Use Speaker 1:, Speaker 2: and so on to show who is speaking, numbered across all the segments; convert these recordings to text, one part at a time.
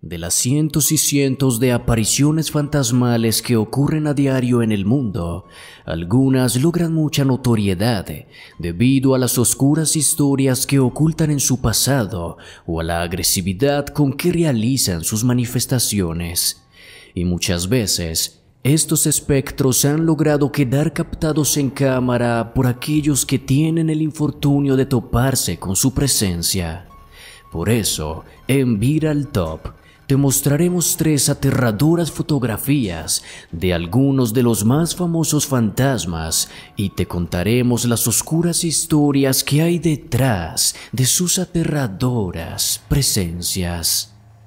Speaker 1: De las cientos y cientos de apariciones fantasmales que ocurren a diario en el mundo, algunas logran mucha notoriedad debido a las oscuras historias que ocultan en su pasado o a la agresividad con que realizan sus manifestaciones. Y muchas veces, estos espectros han logrado quedar captados en cámara por aquellos que tienen el infortunio de toparse con su presencia. Por eso, en Viral Top, te mostraremos 3 aterradoras fotografías de algunos de los más famosos fantasmas y te contaremos las oscuras historias que hay detrás de sus aterradoras presencias.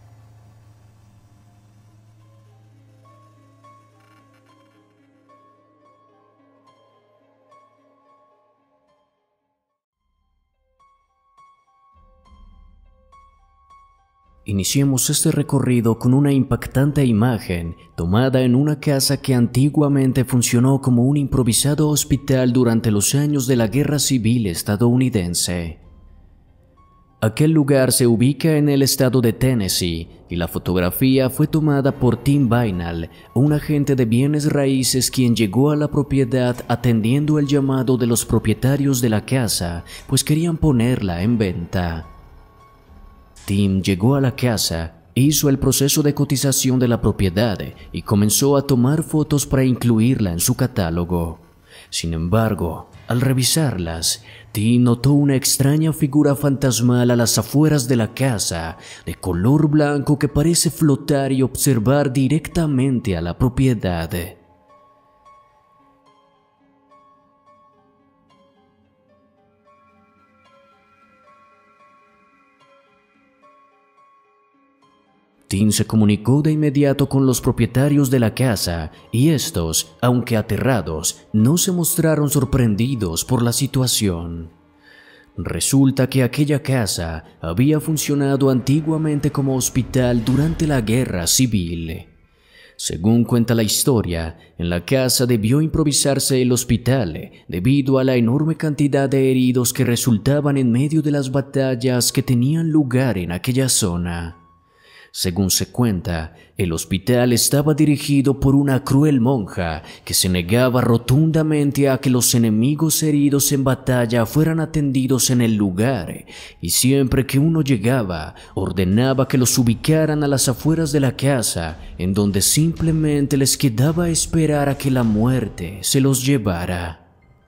Speaker 1: Iniciemos este recorrido con una impactante imagen tomada en una casa que antiguamente funcionó como un improvisado hospital durante los años de la Guerra Civil estadounidense. Aquel lugar se ubica en el estado de Tennessee y la fotografía fue tomada por Tim Bainal, un agente de bienes raíces quien llegó a la propiedad atendiendo el llamado de los propietarios de la casa, pues querían ponerla en venta. Tim llegó a la casa, hizo el proceso de cotización de la propiedad y comenzó a tomar fotos para incluirla en su catálogo. Sin embargo, al revisarlas, Tim notó una extraña figura fantasmal a las afueras de la casa, de color blanco que parece flotar y observar directamente a la propiedad. Tim se comunicó de inmediato con los propietarios de la casa y estos, aunque aterrados, no se mostraron sorprendidos por la situación. Resulta que aquella casa había funcionado antiguamente como hospital durante la Guerra Civil. Según cuenta la historia, en la casa debió improvisarse el hospital debido a la enorme cantidad de heridos que resultaban en medio de las batallas que tenían lugar en aquella zona. Según se cuenta, el hospital estaba dirigido por una cruel monja que se negaba rotundamente a que los enemigos heridos en batalla fueran atendidos en el lugar, y siempre que uno llegaba, ordenaba que los ubicaran a las afueras de la casa, en donde simplemente les quedaba esperar a que la muerte se los llevara.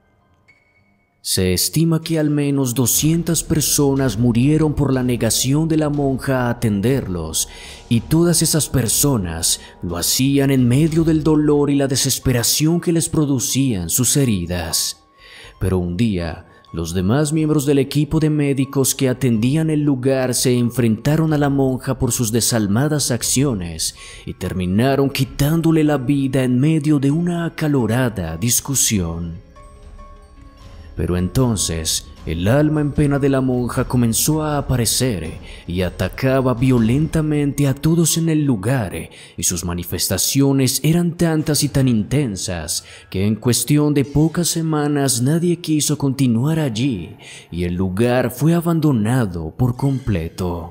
Speaker 1: Se estima que al menos 200 personas murieron por la negación de la monja a atenderlos, y todas esas personas lo hacían en medio del dolor y la desesperación que les producían sus heridas. Pero un día, los demás miembros del equipo de médicos que atendían el lugar se enfrentaron a la monja por sus desalmadas acciones y terminaron quitándole la vida en medio de una acalorada discusión. Pero entonces, el alma en pena de la monja comenzó a aparecer y atacaba violentamente a todos en el lugar, y sus manifestaciones eran tantas y tan intensas que en cuestión de pocas semanas nadie quiso continuar allí y el lugar fue abandonado por completo.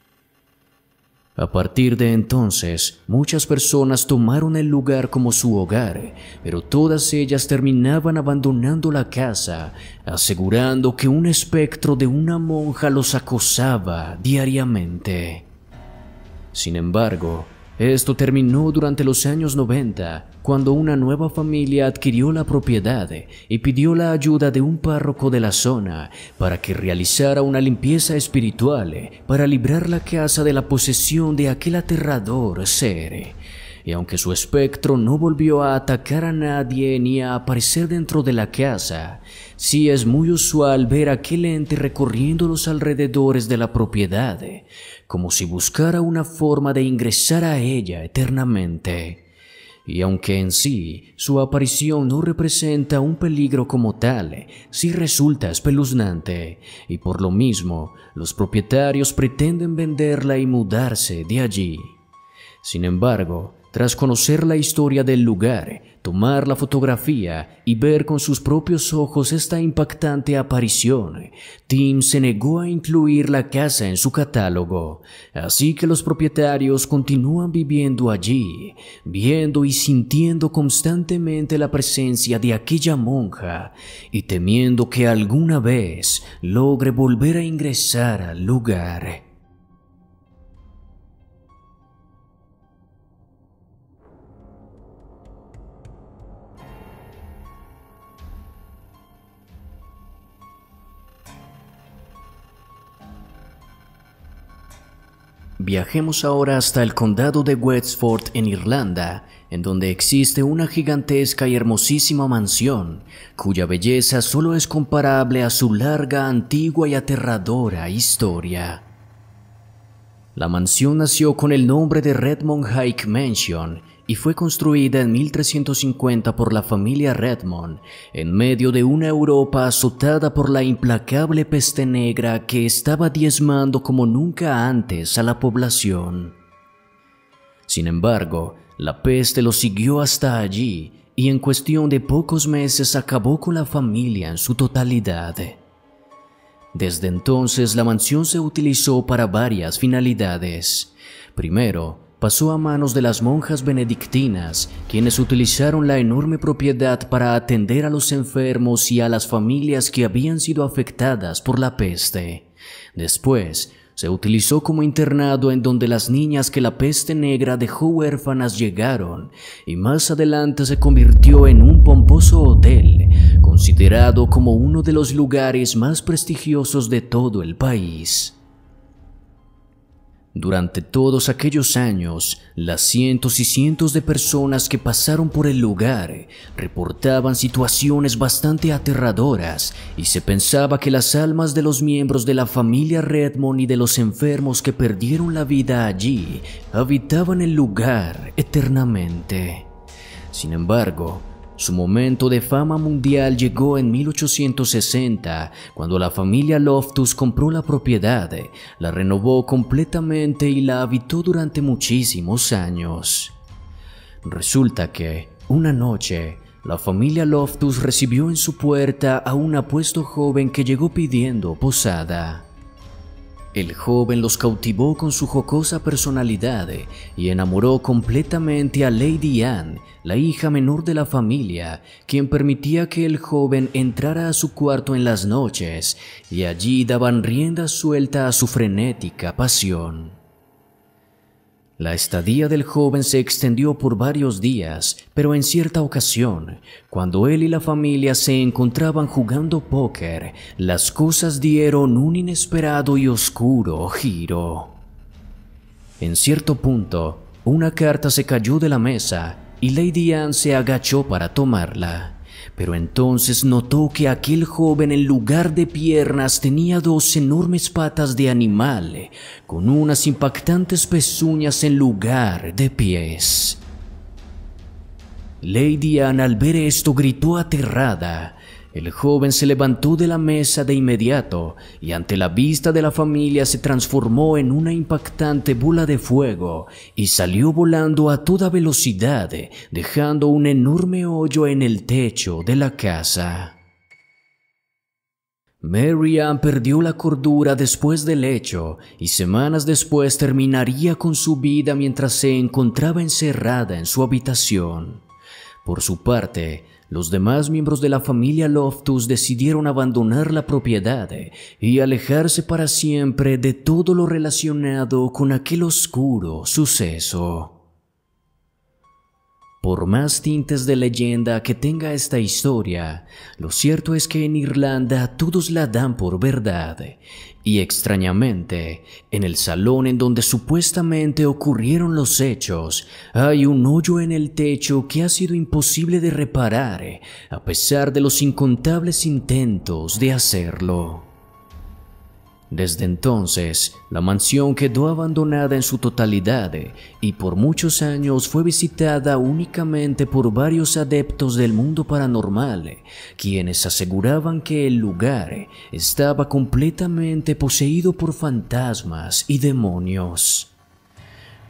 Speaker 1: A partir de entonces, muchas personas tomaron el lugar como su hogar, pero todas ellas terminaban abandonando la casa, asegurando que un espectro de una monja los acosaba diariamente. Sin embargo, esto terminó durante los años 90, cuando una nueva familia adquirió la propiedad y pidió la ayuda de un párroco de la zona para que realizara una limpieza espiritual para librar la casa de la posesión de aquel aterrador ser. Y aunque su espectro no volvió a atacar a nadie ni a aparecer dentro de la casa, sí es muy usual ver a aquel ente recorriendo los alrededores de la propiedad, como si buscara una forma de ingresar a ella eternamente. Y aunque en sí su aparición no representa un peligro como tal, sí resulta espeluznante, y por lo mismo los propietarios pretenden venderla y mudarse de allí. Sin embargo, Tras conocer la historia del lugar, tomar la fotografía y ver con sus propios ojos esta impactante aparición, Tim se negó a incluir la casa en su catálogo, así que los propietarios continúan viviendo allí, viendo y sintiendo constantemente la presencia de aquella monja y temiendo que alguna vez logre volver a ingresar al lugar. Viajemos ahora hasta el condado de Wexford en Irlanda, en donde existe una gigantesca y hermosísima mansión, cuya belleza solo es comparable a su larga, antigua y aterradora historia. La mansión nació con el nombre de Redmond High Mansion y fue construida en 1350 por la familia Redmond, en medio de una Europa azotada por la implacable peste negra que estaba diezmando como nunca antes a la población. Sin embargo, la peste lo siguió hasta allí y en cuestión de pocos meses acabó con la familia en su totalidad. Desde entonces la mansión se utilizó para varias finalidades. Primero, pasó a manos de las monjas benedictinas, quienes utilizaron la enorme propiedad para atender a los enfermos y a las familias que habían sido afectadas por la peste. Después, se utilizó como internado en donde las niñas que la peste negra dejó huérfanas llegaron, y más adelante se convirtió en un pomposo hotel, considerado como uno de los lugares más prestigiosos de todo el país. Durante todos aquellos años, las cientos y cientos de personas que pasaron por el lugar reportaban situaciones bastante aterradoras y se pensaba que las almas de los miembros de la familia Redmond y de los enfermos que perdieron la vida allí habitaban el lugar eternamente. Sin embargo, su momento de fama mundial llegó en 1860, cuando la familia Loftus compró la propiedad, la renovó completamente y la habitó durante muchísimos años. Resulta que, una noche, la familia Loftus recibió en su puerta a un apuesto joven que llegó pidiendo posada. El joven los cautivó con su jocosa personalidad y enamoró completamente a Lady Anne, la hija menor de la familia, quien permitía que el joven entrara a su cuarto en las noches y allí daban rienda suelta a su frenética pasión. La estadía del joven se extendió por varios días, pero en cierta ocasión, cuando él y la familia se encontraban jugando póker, las cosas dieron un inesperado y oscuro giro. En cierto punto, una carta se cayó de la mesa y Lady Anne se agachó para tomarla. Pero entonces notó que aquel joven en lugar de piernas tenía dos enormes patas de animal, con unas impactantes pezuñas en lugar de pies. Lady Anne al ver esto gritó aterrada. El joven se levantó de la mesa de inmediato y ante la vista de la familia se transformó en una impactante bola de fuego y salió volando a toda velocidad, dejando un enorme hoyo en el techo de la casa. Mary Ann perdió la cordura después del hecho y semanas después terminaría con su vida mientras se encontraba encerrada en su habitación. Por su parte, los demás miembros de la familia Loftus decidieron abandonar la propiedad y alejarse para siempre de todo lo relacionado con aquel oscuro suceso. Por más tintes de leyenda que tenga esta historia, lo cierto es que en Irlanda todos la dan por verdad, y extrañamente, en el salón en donde supuestamente ocurrieron los hechos, hay un hoyo en el techo que ha sido imposible de reparar, a pesar de los incontables intentos de hacerlo. Desde entonces, la mansión quedó abandonada en su totalidad y por muchos años fue visitada únicamente por varios adeptos del mundo paranormal, quienes aseguraban que el lugar estaba completamente poseído por fantasmas y demonios.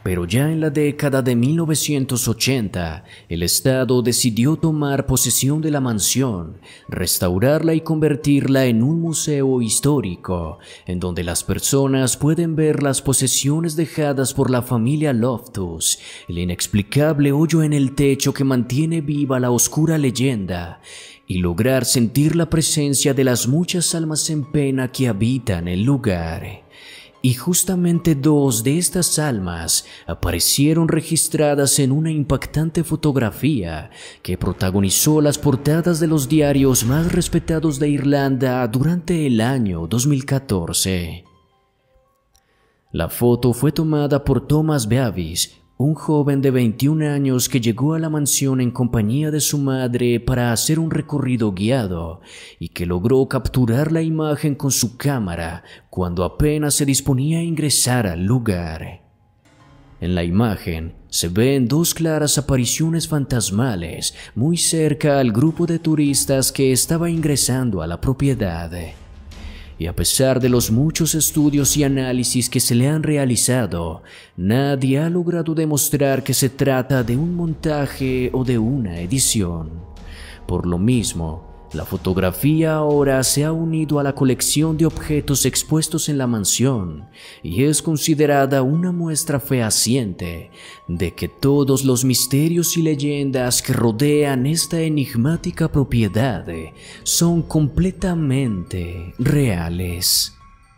Speaker 1: Pero ya en la década de 1980, el Estado decidió tomar posesión de la mansión, restaurarla y convertirla en un museo histórico, en donde las personas pueden ver las posesiones dejadas por la familia Loftus, el inexplicable hoyo en el techo que mantiene viva la oscura leyenda, y lograr sentir la presencia de las muchas almas en pena que habitan el lugar. Y justamente dos de estas almas aparecieron registradas en una impactante fotografía que protagonizó las portadas de los diarios más respetados de Irlanda durante el año 2014. La foto fue tomada por Thomas Beavis, un joven de 21 años que llegó a la mansión en compañía de su madre para hacer un recorrido guiado y que logró capturar la imagen con su cámara cuando apenas se disponía a ingresar al lugar. En la imagen se ven dos claras apariciones fantasmales muy cerca al grupo de turistas que estaba ingresando a la propiedad. Y a pesar de los muchos estudios y análisis que se le han realizado, nadie ha logrado demostrar que se trata de un montaje o de una edición. Por lo mismo, la fotografía ahora se ha unido a la colección de objetos expuestos en la mansión y es considerada una muestra fehaciente de que todos los misterios y leyendas que rodean esta enigmática propiedad son completamente reales.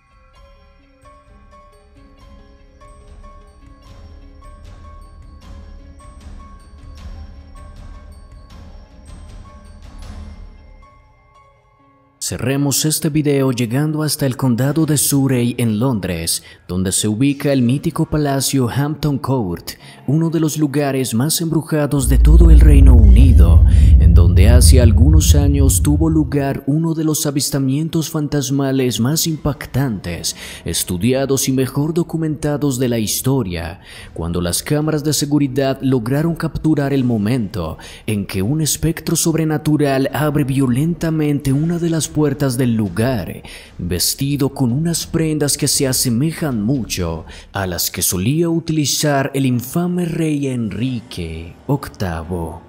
Speaker 1: Cerremos este video llegando hasta el condado de Surrey en Londres, donde se ubica el mítico palacio Hampton Court, uno de los lugares más embrujados de todo el Reino Unido, en donde hace algunos años tuvo lugar uno de los avistamientos fantasmales más impactantes, estudiados y mejor documentados de la historia, cuando las cámaras de seguridad lograron capturar el momento en que un espectro sobrenatural abre violentamente una de las puertas del lugar, vestido con unas prendas que se asemejan mucho a las que solía utilizar el infame rey Enrique VIII.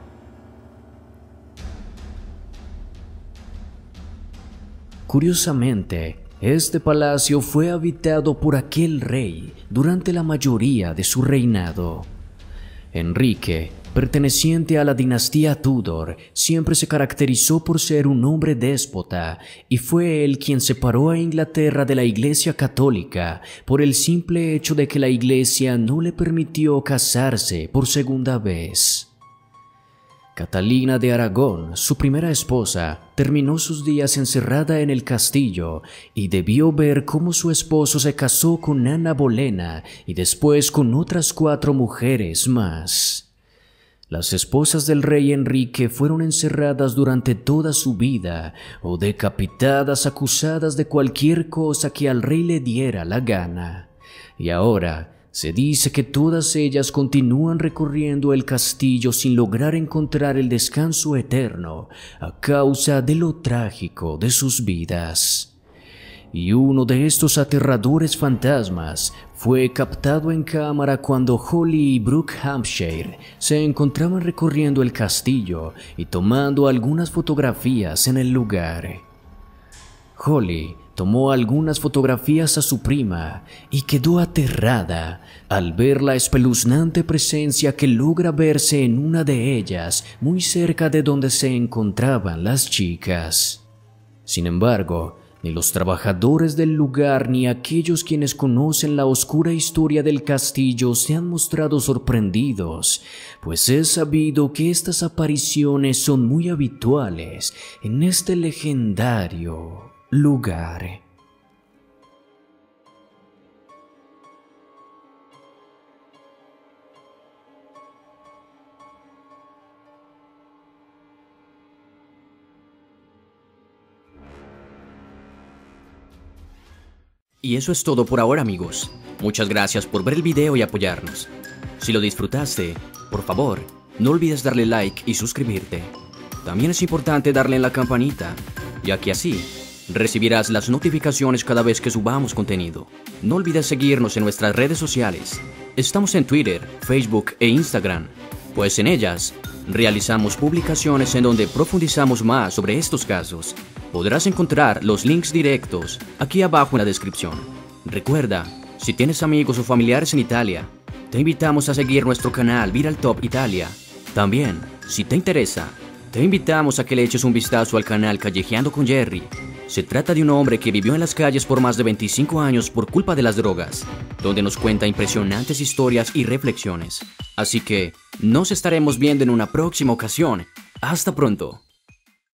Speaker 1: Curiosamente, este palacio fue habitado por aquel rey durante la mayoría de su reinado. Enrique, perteneciente a la dinastía Tudor, siempre se caracterizó por ser un hombre déspota y fue él quien separó a Inglaterra de la Iglesia Católica por el simple hecho de que la Iglesia no le permitió casarse por segunda vez. Catalina de Aragón, su primera esposa, terminó sus días encerrada en el castillo y debió ver cómo su esposo se casó con Ana Bolena y después con otras 4 mujeres más. Las esposas del rey Enrique fueron encerradas durante toda su vida o decapitadas acusadas de cualquier cosa que al rey le diera la gana. Y ahora se dice que todas ellas continúan recorriendo el castillo sin lograr encontrar el descanso eterno a causa de lo trágico de sus vidas. Y uno de estos aterradores fantasmas fue captado en cámara cuando Holly y Brooke Hampshire se encontraban recorriendo el castillo y tomando algunas fotografías en el lugar. Holly tomó algunas fotografías a su prima y quedó aterrada al ver la espeluznante presencia que logra verse en una de ellas muy cerca de donde se encontraban las chicas. Sin embargo, ni los trabajadores del lugar ni aquellos quienes conocen la oscura historia del castillo se han mostrado sorprendidos, pues es sabido que estas apariciones son muy habituales en este legendario lugar.
Speaker 2: Y eso es todo por ahora, amigos. Muchas gracias por ver el video y apoyarnos. Si lo disfrutaste, por favor, no olvides darle like y suscribirte. También es importante darle en la campanita, ya que así recibirás las notificaciones cada vez que subamos contenido. No olvides seguirnos en nuestras redes sociales. Estamos en Twitter, Facebook e Instagram, pues en ellas realizamos publicaciones en donde profundizamos más sobre estos casos. Podrás encontrar los links directos aquí abajo en la descripción. Recuerda, si tienes amigos o familiares en Italia, te invitamos a seguir nuestro canal Viral Top Italia. También, si te interesa, te invitamos a que le eches un vistazo al canal Callejeando con Jerry. Se trata de un hombre que vivió en las calles por más de 25 años por culpa de las drogas, donde nos cuenta impresionantes historias y reflexiones. Así que, nos estaremos viendo en una próxima ocasión. ¡Hasta pronto!